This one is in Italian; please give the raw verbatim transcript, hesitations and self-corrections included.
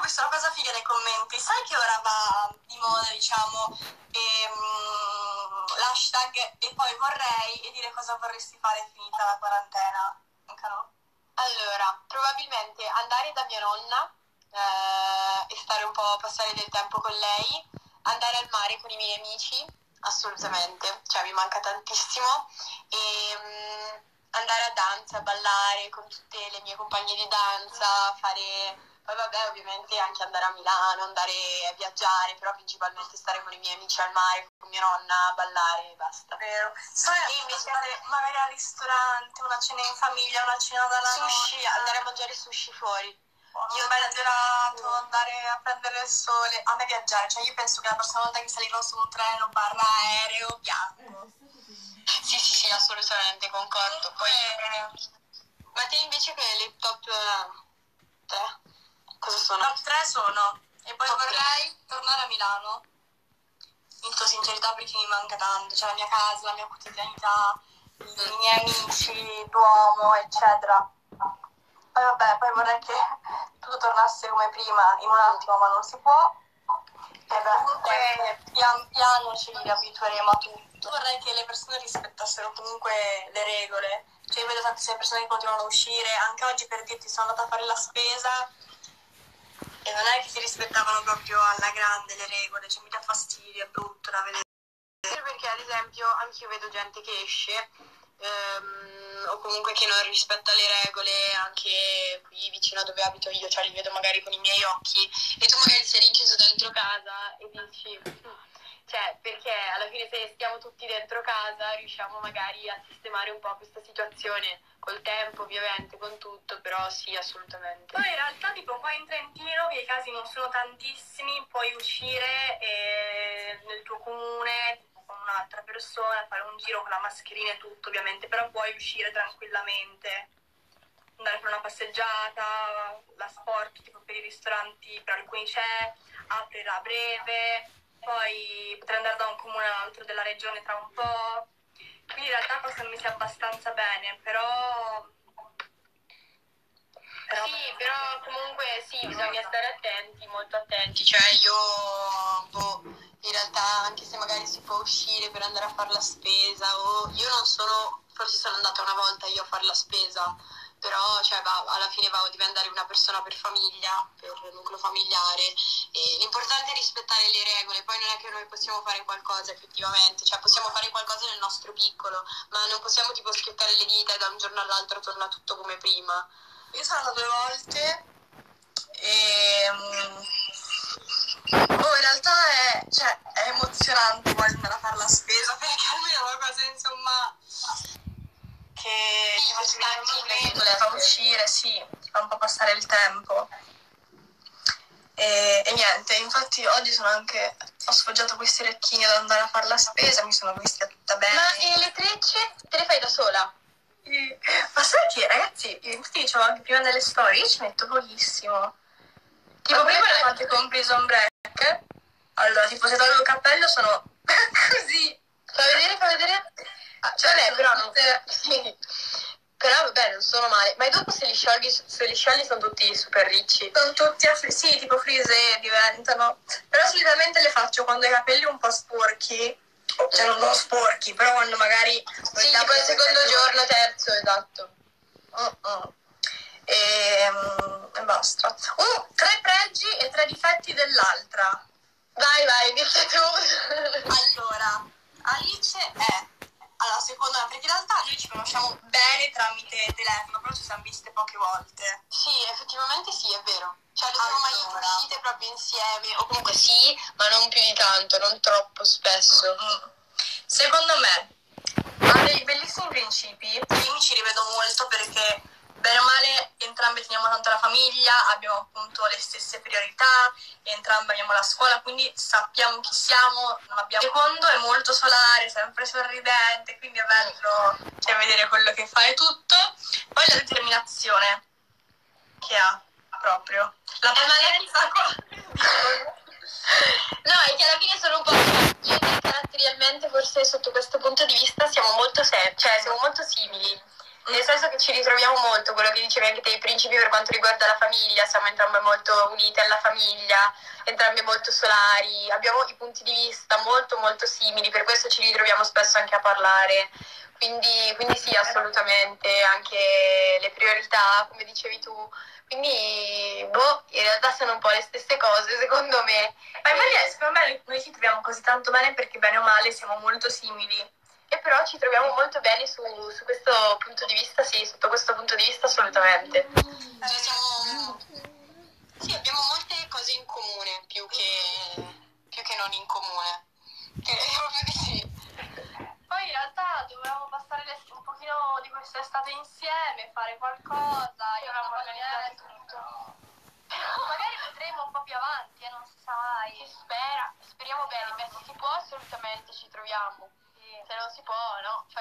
visto una cosa figa nei commenti. Sai che ora va di moda, diciamo, ehm, l'hashtag e poi vorrei e dire cosa vorresti fare finita la quarantena? Anche no? Allora, probabilmente andare da mia nonna eh, e stare un po', passare del tempo con lei, andare al mare con i miei amici, assolutamente, cioè mi manca tantissimo, e um, andare a danza, ballare con tutte le mie compagne di danza, fare... Poi vabbè, ovviamente anche andare a Milano, andare a viaggiare, però principalmente stare con i miei amici al mare, con mia nonna, ballare e basta. Vero. Sai, e invece andare magari al ristorante, una cena in famiglia, una cena dalla Sushi, nonna. andare a mangiare sushi fuori. Io un bel gelato, mm. andare a prendere il sole, a me viaggiare, cioè io penso che la prossima volta che salirò su un treno barra aereo piango. Sì, sì, sì, assolutamente, concordo. Poi, ma te invece che le top tre? Cosa sono? Top tre sono, e poi top vorrei tre. tornare a Milano, in tua sincerità, perché mi manca tanto, cioè la mia casa, la mia quotidianità, i miei amici, Duomo, eccetera. Poi vabbè, poi vorrei che tutto tornasse come prima in un attimo, ma non si può. E beh, comunque pian piano ci riabitueremo a tutto. Vorrei che le persone rispettassero comunque le regole. Cioè io vedo tantissime persone che continuano a uscire, anche oggi per dirti sono andata a fare la spesa e non è che si rispettavano proprio alla grande le regole, cioè mi dà fastidio, è brutto da vedere. Perché ad esempio anche io vedo gente che esce ehm, o comunque che non rispetta le regole anche qui vicino a dove abito io, cioè li vedo magari con i miei occhi e tu magari sei rinchiuso dentro casa e dici cioè perché alla fine se stiamo tutti dentro casa riusciamo magari a sistemare un po' questa situazione col tempo ovviamente, con tutto, però sì, assolutamente. Poi in realtà tipo qua in Trentino che i casi non sono tantissimi, puoi uscire e nel tuo comune con un'altra persona, fare un giro con la mascherina e tutto ovviamente, però puoi uscire tranquillamente, andare a fare una passeggiata, la sport tipo per i ristoranti per alcuni c'è, aprirà a breve, poi potrei andare da un comune all'altro della regione tra un po', quindi in realtà questo non mi sia abbastanza bene, però... Però... Sì, però comunque sì, bisogna stare attenti, molto attenti, cioè io boh, in realtà anche se magari si può uscire per andare a fare la spesa o io non sono, forse sono andata una volta io a fare la spesa, però cioè, va, alla fine va, devi andare una persona per famiglia, per nucleo familiare e l'importante è rispettare le regole, poi non è che noi possiamo fare qualcosa effettivamente, cioè possiamo fare qualcosa nel nostro piccolo, ma non possiamo tipo schioccare le dita e da un giorno all'altro torna tutto come prima. Io sono andata due volte e boh, in realtà è, cioè, è emozionante quasi andare a fare la spesa perché almeno è una cosa insomma che sì, ti fa uscire, fa uscire, sì, ti fa un po' passare il tempo. E, e niente, infatti oggi sono anche, ho sfoggiato questi orecchini ad andare a fare la spesa, mi sono vestita tutta bene. Ma e le trecce te le fai da sola? E, ma sai che ragazzi, io ti dicevo anche prima delle storie, io ci metto pochissimo. Tipo prima le quante compri Sunbreak, allora tipo se tolgo il cappello sono così. Fa vedere, fa vedere? Ah, cioè, vabbè, però non... tutte... sì. Però vabbè, non sono male. Ma dopo se li sciogli, se li sciogli sono tutti super ricci? Sono tutti a fri- sì, tipo frise diventano. Però solitamente le faccio quando ho i capelli un po' sporchi. Cioè non sono sporchi, però quando magari... Sì, tipo il secondo giorno, terzo, esatto. Uh-uh. E, um, e basta. Uh, tre pregi e tre difetti dell'altra. Vai, vai, dici tu. Allora, Alice è... Allora, seconda, perché in realtà noi ci conosciamo bene tramite telefono, però ci siamo viste poche volte. Sì, effettivamente sì, è vero. Cioè, non siamo mai Allora. uscite proprio insieme, o comunque sì, ma non più di tanto, non troppo spesso. Mm-hmm. Secondo me ha dei bellissimi principi, io mi ci rivedo molto perché bene o male entrambe teniamo tanto la famiglia, abbiamo appunto le stesse priorità, entrambe abbiamo la scuola, quindi sappiamo chi siamo, non abbiamo... Secondo è molto solare, sempre sorridente, quindi è bello cioè, vedere quello che fa e tutto. Poi la determinazione che ha proprio. La pazienza qua. No, è che alla fine sono un po'... Io e te caratterialmente forse sotto questo punto di vista siamo molto sem- cioè siamo molto simili. Nel senso che ci ritroviamo molto, quello che dicevi anche te, i principi per quanto riguarda la famiglia, siamo entrambe molto unite alla famiglia, entrambe molto solari, abbiamo i punti di vista molto molto simili, per questo ci ritroviamo spesso anche a parlare. Quindi, quindi sì, assolutamente, anche le priorità, come dicevi tu. Quindi, boh, in realtà sono un po' le stesse cose, secondo me. Ma infatti, secondo me noi ci troviamo così tanto bene perché bene o male siamo molto simili. E però ci troviamo molto bene su, su questo punto di vista, sì, sotto questo punto di vista assolutamente. Cioè, siamo... Sì, abbiamo molte cose in comune, più che, più che non in comune. Direi proprio di sì. Poi in realtà dovevamo passare l'est- un pochino di quest'estate insieme, fare qualcosa. Io avevo organizzato tutto. Magari vedremo un po' più avanti, eh, non si sa mai. Si spera, speriamo bene, beh se si può assolutamente ci troviamo. Sì. Se non si può, no.